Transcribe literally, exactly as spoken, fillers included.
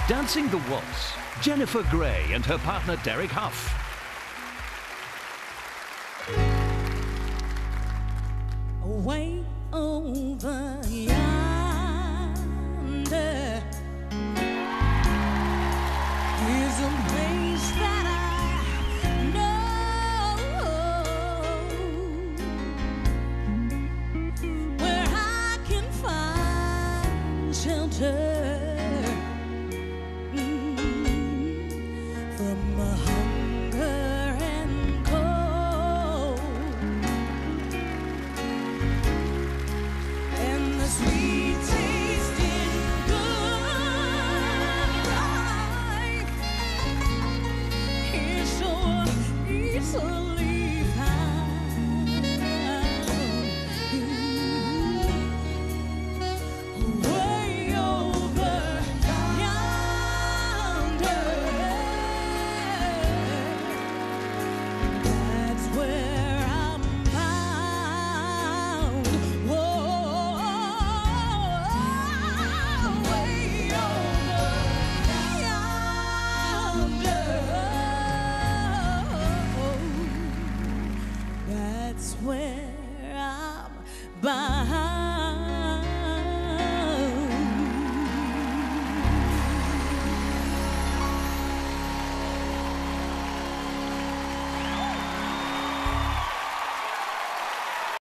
Dancing the Waltz, Jennifer Grey and her partner Derek Hough. Way over yonder is a place that I know, where I can find shelter.